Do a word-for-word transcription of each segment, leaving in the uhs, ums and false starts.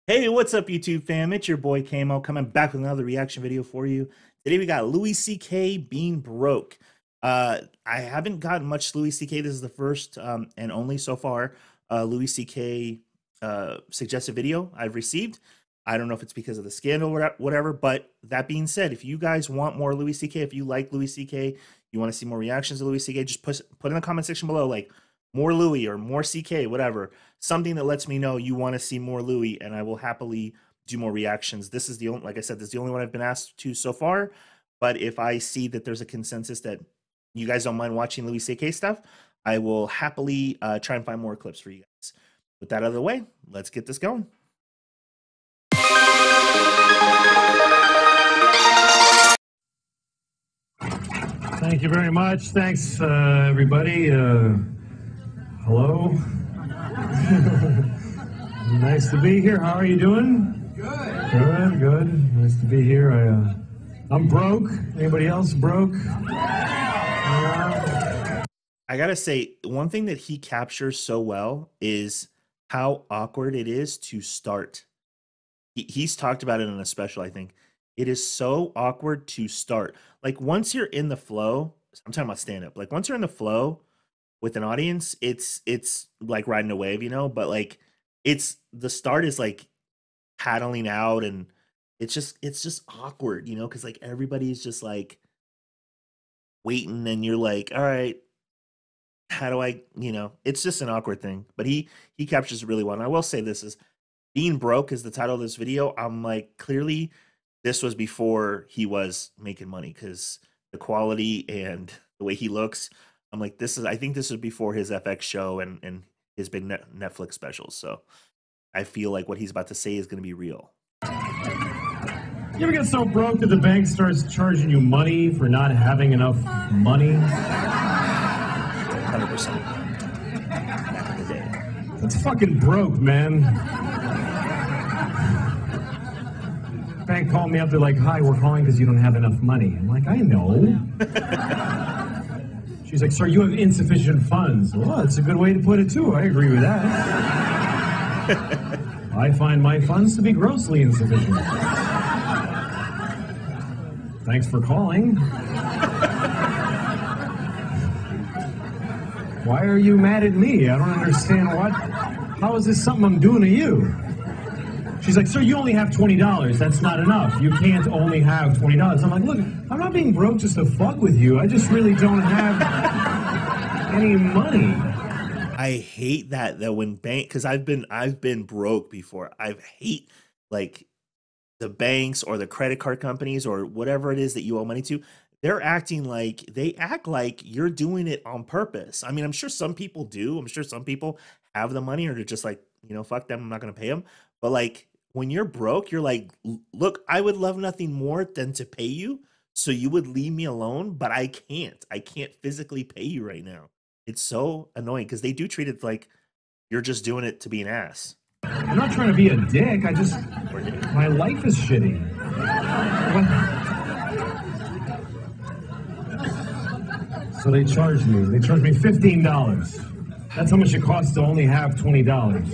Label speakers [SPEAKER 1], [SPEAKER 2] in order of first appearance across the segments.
[SPEAKER 1] Hey, what's up, YouTube fam? It's your boy Kamo coming back with another reaction video for you. Today we got Louis C K being broke. Uh, I haven't gotten much Louis C K. This is the first um, and only so far uh, Louis C K uh, suggested video I've received. I don't know if it's because of the scandal or whatever, but that being said, if you guys want more Louis C K, if you like Louis C K, you want to see more reactions to Louis C K, just put, put in the comment section below, like, more Louis or more C K, whatever. Something that lets me know you want to see more Louis, and I will happily do more reactions. This is the only, like I said, this is the only one I've been asked to so far. But if I see that there's a consensus that you guys don't mind watching Louis C K stuff, I will happily uh, try and find more clips for you guys. With that out of the way, let's get this going.
[SPEAKER 2] Thank you very much. Thanks, uh, everybody. Uh, hello. Nice to be here. How are you doing?
[SPEAKER 3] Good.
[SPEAKER 2] Good, good. Nice to be here. I, uh, I'm broke. Anybody else broke? Uh,
[SPEAKER 1] I gotta say, one thing that he captures so well is how awkward it is to start. He, he's talked about it in a special, I think. It is so awkward to start. Like, once you're in the flow, I'm talking about stand-up. Like, once you're in the flow with an audience, it's it's like riding a wave, you know? But, like, it's, the start is, like, paddling out, and it's just, it's just awkward, you know? Because, like, everybody's just, like, waiting, and you're like, all right, how do I, you know? It's just an awkward thing. But he, he captures it really well. And I will say this is, being broke is the title of this video. I'm, like, clearly... this was before he was making money, because the quality and the way he looks, I'm like, this is, I think this is before his F X show and, and his big net Netflix specials. So I feel like what he's about to say is going to be real.
[SPEAKER 2] you ever get so broke that the bank starts charging you money for not having enough money?
[SPEAKER 1] one hundred percent. Back in the day.
[SPEAKER 2] That's fucking broke, man. Bank called me up. They're like, "Hi, we're calling because you don't have enough money." I'm like, "I know." She's like, "Sir, you have insufficient funds." Well, that's a good way to put it too. I agree with that. I find my funds to be grossly insufficient. Thanks for calling. Why are you mad at me? I don't understand what. How is this something I'm doing to you? She's like, "Sir, you only have twenty dollars. That's not enough. You can't only have twenty dollars. I'm like, "Look, I'm not being broke just to fuck with you. I just really don't have any money."
[SPEAKER 1] I hate that, though, when bank, because I've been, I've been broke before. I hate, like, the banks or the credit card companies or whatever it is that you owe money to. They're acting like, they act like you're doing it on purpose. I mean, I'm sure some people do. I'm sure some people have the money, or they're just like, you know, fuck them, I'm not going to pay them. But, like, when you're broke, you're like, look, I would love nothing more than to pay you, so you would leave me alone, but I can't. I can't physically pay you right now. It's so annoying, because they do treat it like you're just doing it to be an ass.
[SPEAKER 2] I'm not trying to be a dick. I just, my life is shitty. So they charged me. They charged me fifteen dollars. That's how much it costs to only have twenty dollars.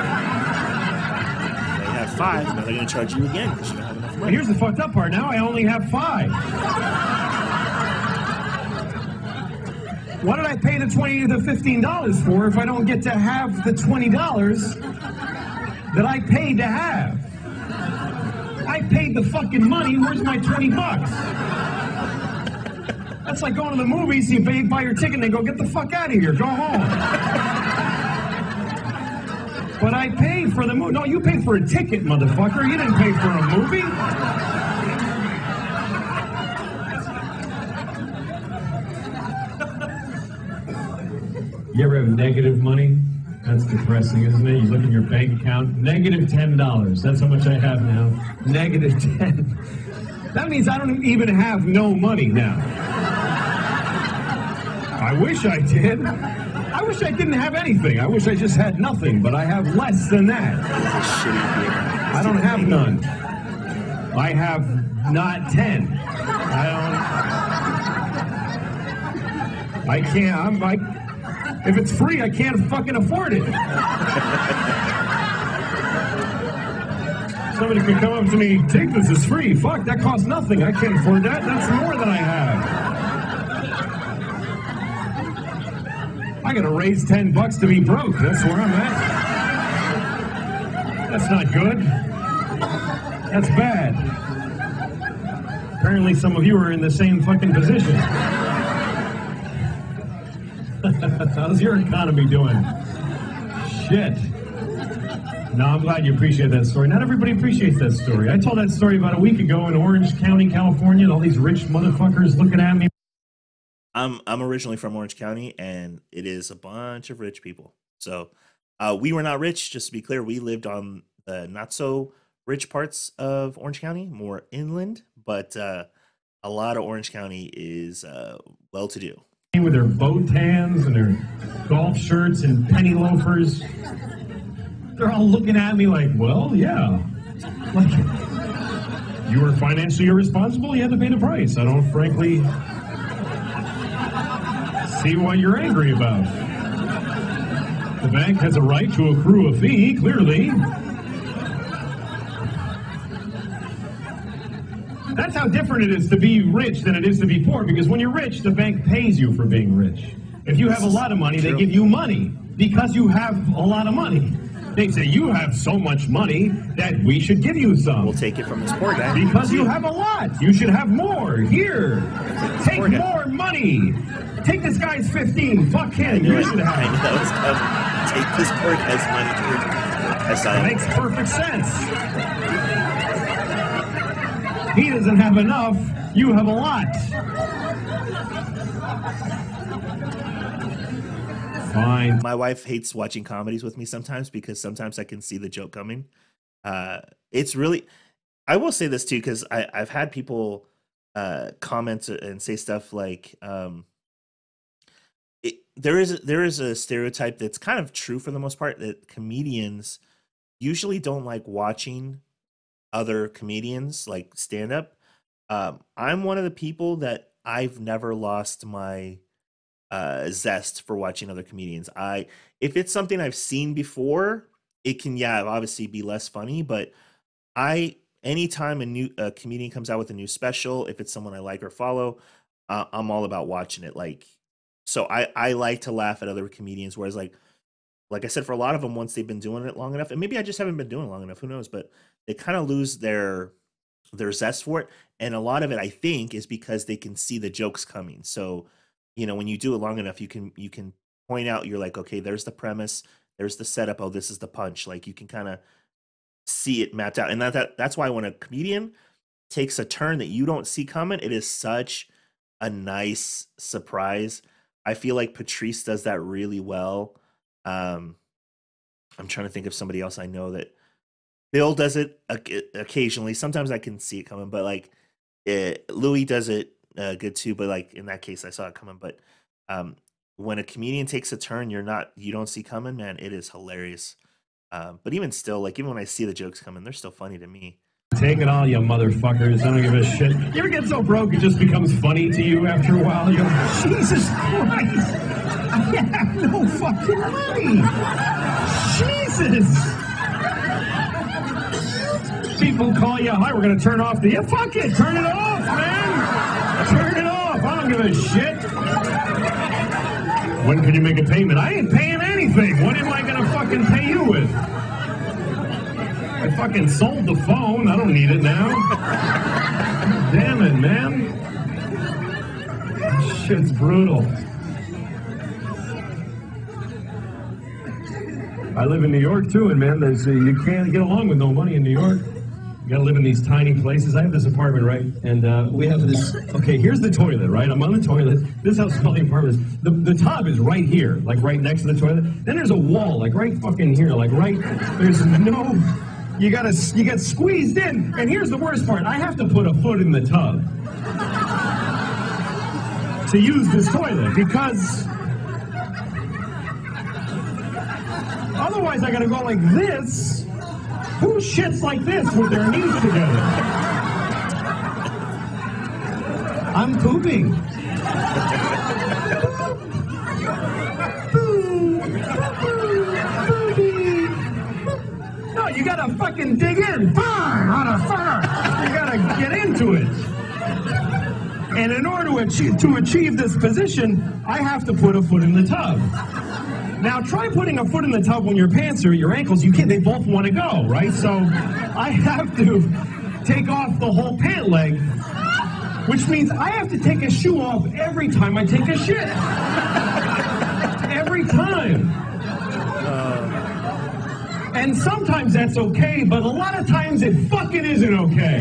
[SPEAKER 1] Five, now they're going to charge you again because you don't have enough money.
[SPEAKER 2] But here's the fucked up part. Now I only have five. What did I pay the twenty to the fifteen dollars for if I don't get to have the twenty dollars that I paid to have? I paid the fucking money. Where's my twenty bucks? That's like going to the movies. You pay, buy your ticket, and they go, "Get the fuck out of here. Go home." But I paid for the movie. No, you paid for a ticket, motherfucker. You didn't pay for a movie. You ever have negative money? That's depressing, isn't it? You look at your bank account, negative ten dollars. That's how much I have now. Negative ten. That means I don't even have no money now. I wish I did. I wish I didn't have anything. I wish I just had nothing, but I have less than that. I don't have none. I have not ten. I don't. I can't. I'm like, if it's free, I can't fucking afford it. Somebody could come up to me, take this, it's free. Fuck, that costs nothing. I can't afford that. That's more than I have. I gotta raise ten bucks to be broke. That's where I'm at. That's not good. That's bad. Apparently some of you are in the same fucking position. How's your economy doing? Shit. No, I'm glad you appreciate that story. Not everybody appreciates that story. I told that story about a week ago in Orange County, California, and all these rich motherfuckers looking at me.
[SPEAKER 1] I'm I'm originally from Orange County, and it is a bunch of rich people. So uh, we were not rich, just to be clear. We lived on the not so rich parts of Orange County, more inland, but uh, a lot of Orange County is uh, well-to-do.
[SPEAKER 2] With their boat tans and their golf shirts and penny loafers. They're all looking at me like, well, yeah. Like, you were financially irresponsible, you had to pay the price. I don't frankly see what you're angry about. The bank has a right to accrue a fee, clearly. That's how different it is to be rich than it is to be poor, because when you're rich, the bank pays you for being rich. If you have a lot of money, they give you money because you have a lot of money. They say, you have so much money that we should give you some.
[SPEAKER 1] We'll take it from this poor guy.
[SPEAKER 2] Because you have a lot. You should have more. Here. Take more money. Take this guy's fifteen. Fuck him. You should have.
[SPEAKER 1] I know. It's tough. Take this poor guy's money. That's
[SPEAKER 2] It makes perfect sense. He doesn't have enough. You have a lot. Fine.
[SPEAKER 1] My wife hates watching comedies with me sometimes because sometimes I can see the joke coming. Uh, it's really, I will say this too, because I've had people uh, comment and say stuff like, um, it, there is there is a stereotype that's kind of true for the most part, that comedians usually don't like watching other comedians like stand up. Um, I'm one of the people that I've never lost my uh zest for watching other comedians. I if it's something I've seen before, it can yeah obviously be less funny, but I anytime a new a comedian comes out with a new special, if it's someone I like or follow, uh, I'm all about watching it. Like, so I I like to laugh at other comedians, whereas like like I said, for a lot of them, once they've been doing it long enough, and maybe I just haven't been doing it long enough, who knows, but they kind of lose their their zest for it. And a lot of it, I think, is because they can see the jokes coming. So you know, when you do it long enough, you can you can point out, you're like, okay, there's the premise, there's the setup, oh, this is the punch. Like, you can kind of see it mapped out. And that, that that's why when a comedian takes a turn that you don't see coming, it is such a nice surprise. I feel like Patrice does that really well. Um, I'm trying to think of somebody else I know that Bill does it occasionally. Sometimes I can see it coming, but like it, Louis does it Uh, good too, but like in that case I saw it coming. But um when a comedian takes a turn you're not you don't see coming, man, it is hilarious. Um but even still, like even when I see the jokes coming, they're still funny to me.
[SPEAKER 2] Take it all, you motherfuckers. I don't give a shit. You ever get so broke it just becomes funny to you after a while? You go, Jesus Christ, I have no fucking money. Jesus. People call you, hi, we're gonna turn off the, yeah, fuck it, turn it off, man. Turn it off. I don't give a shit. When can you make a payment? I ain't paying anything. What am I going to fucking pay you with? I fucking sold the phone. I don't need it now. Damn it, man. Shit's brutal. I live in New York, too, and, man, there's, uh, you can't get along with no money in New York. You gotta live in these tiny places. I have this apartment, right? And uh, we have this, okay, here's the toilet, right? I'm on the toilet. This is how small the apartment is. The, the tub is right here, like right next to the toilet. Then there's a wall, like right fucking here, like right, there's no, you gotta, you get squeezed in. And here's the worst part. I have to put a foot in the tub to use this toilet because otherwise I gotta go like this. Who shits like this with their knees together? I'm pooping. No, you gotta fucking dig in. Fire on a fire. You gotta get into it. And in order to achieve, to achieve this position, I have to put a foot in the tub. Now, try putting a foot in the tub when your pants are at your ankles. You can't, they both want to go, right? So I have to take off the whole pant leg, which means I have to take a shoe off every time I take a shit. Every time. Uh, and sometimes that's okay, but a lot of times it fucking isn't okay.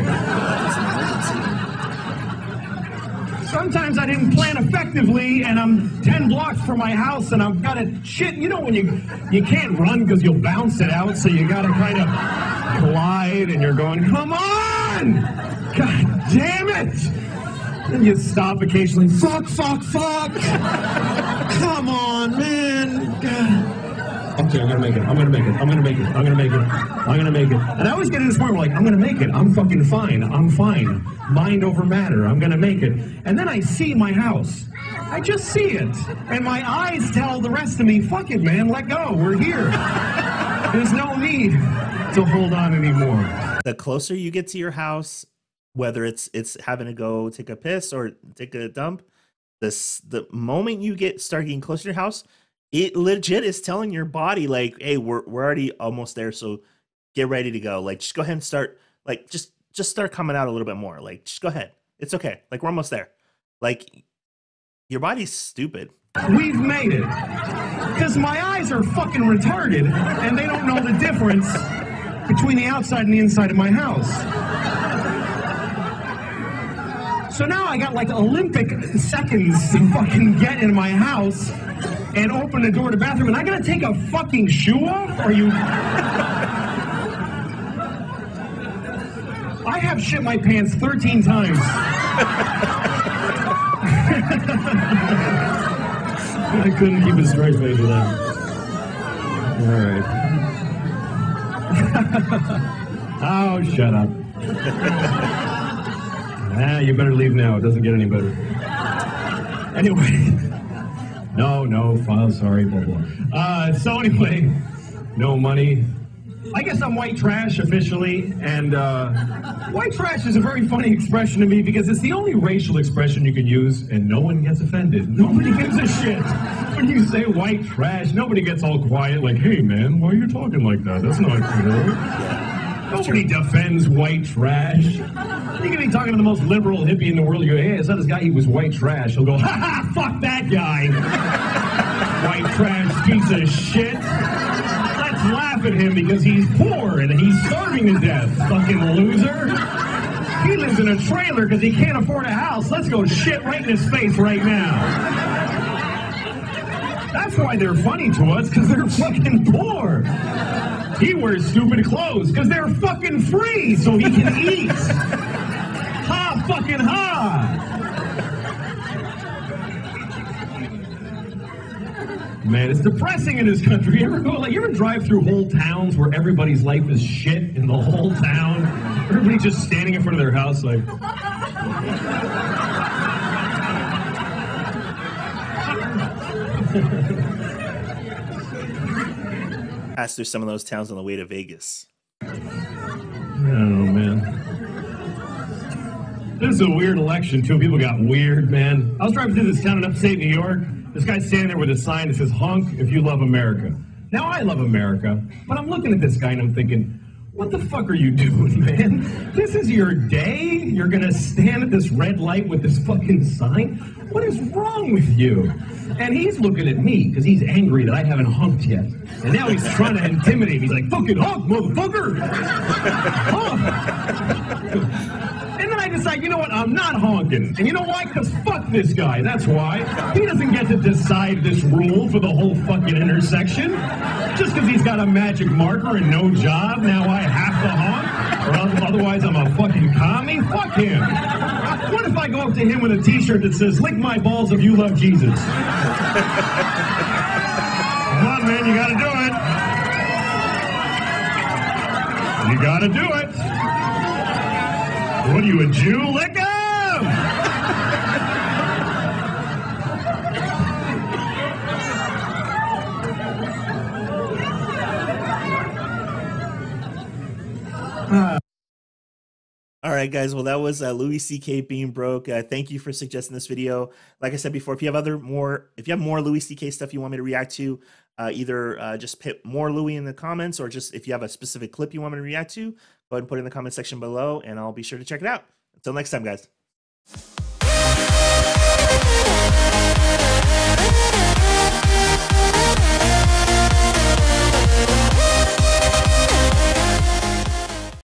[SPEAKER 2] Sometimes I didn't plan effectively, and I'm ten blocks from my house, and I've got to shit. You know when you you can't run because you'll bounce it out, so you got to kind of glide, and you're going, come on! God damn it! And you stop occasionally. Fuck, fuck, fuck! Come on, man! God. Okay, I'm gonna make it. I'm gonna make it. I'm gonna make it. I'm gonna make it. I'm gonna make it. And I always get to this point where, like, I'm gonna make it. I'm fucking fine. I'm fine. Mind over matter. I'm gonna make it. And then I see my house. I just see it. And my eyes tell the rest of me, fuck it, man. Let go. We're here. There's no need to hold on anymore.
[SPEAKER 1] The closer you get to your house, whether it's it's having to go take a piss or take a dump, this the moment you get start getting closer to your house, it legit is telling your body, like, hey, we're we're already almost there, so get ready to go. Like, just go ahead and start, like, just just start coming out a little bit more. Like, just go ahead. It's okay. Like, we're almost there. Like, your body's stupid.
[SPEAKER 2] We've made it. Because my eyes are fucking retarded, and they don't know the difference between the outside and the inside of my house. So now I got, like, Olympic seconds to fucking get in my house and open the door to the bathroom, and I gotta take a fucking shoe off? Are you... I have shit my pants thirteen times. I couldn't keep a straight face with that. All right. Oh, shut up. Ah, you better leave now. It doesn't get any better. Anyway. No, no, file, sorry, blah, blah. Uh, so anyway, no money. I guess I'm white trash officially, and uh, white trash is a very funny expression to me because it's the only racial expression you can use, and no one gets offended. Nobody gives a shit when you say white trash. Nobody gets all quiet like, hey, man, why are you talking like that? That's not cool. Nobody defends white trash. You can be talking to the most liberal hippie in the world. You go, hey, I saw this guy, he was white trash. He'll go, ha ha, fuck that guy. White trash piece of shit. Let's laugh at him because he's poor and he's starving to death. Fucking loser. He lives in a trailer because he can't afford a house. Let's go shit right in his face right now. That's why they're funny to us, because they're fucking poor. He wears stupid clothes because they're fucking free so he can eat. Ha, fucking ha. Man, it's depressing in this country. You ever go, like, you ever drive through whole towns where everybody's life is shit in the whole town? Everybody just standing in front of their house like...
[SPEAKER 1] Pass through some of those towns on the way to Vegas.
[SPEAKER 2] I don't know, man. This is a weird election, too. People got weird, man. I was driving through this town in upstate New York. This guy's standing there with a sign that says, honk if you love America. Now, I love America, but I'm looking at this guy and I'm thinking, what the fuck are you doing, man? This is your day? You're gonna stand at this red light with this fucking sign? What is wrong with you? And he's looking at me because he's angry that I haven't honked yet. And now he's trying to intimidate me. He's like, fucking honk, motherfucker! Honk! And then I decide, you know what, I'm not honking. And you know why? Because fuck this guy, that's why. He doesn't get to decide this rule for the whole fucking intersection. Just because he's got a magic marker and no job, now I have to honk? Or otherwise I'm a fucking commie? Fuck him. What if I go up to him with a t-shirt that says, lick my balls if you love Jesus? Come on, man, you gotta do it. You gotta do it. What are you, a Jew? Lick him! Uh,
[SPEAKER 1] All right, guys. Well, that was uh, Louis C K being broke. Uh, thank you for suggesting this video. Like I said before, if you have other more, if you have more Louis C K stuff you want me to react to, uh, either uh, just put more Louis in the comments, or just if you have a specific clip you want me to react to, go ahead and put it in the comment section below, and I'll be sure to check it out. Until next time, guys.